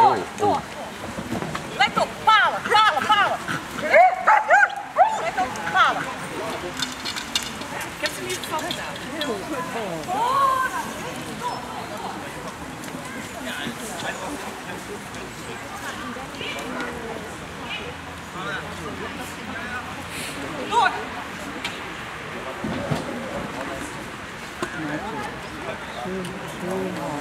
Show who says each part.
Speaker 1: door. Let op, palen. Let op, palen. Ik heb ze niet vast gedaan. Door.
Speaker 2: Zo